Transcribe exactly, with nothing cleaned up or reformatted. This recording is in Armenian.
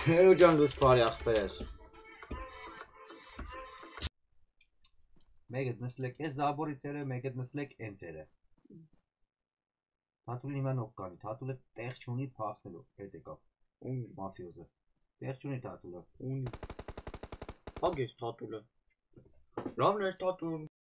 Հերո ջան լույս բարի ախպերես։ Մեկ էդ նստլեք էս զաբորի ծերը, մեկ էդ նստլեք են ծերը։ Թաթուլին հիմա նող կանի, թաթուլը տեղ չունի փախնելու, հետ եկավ մաֆիոզը։ Տեղ չունի թաթուլը։ Ունի։ Փակ ես թաթուլը։ Լավն է թաթուլը։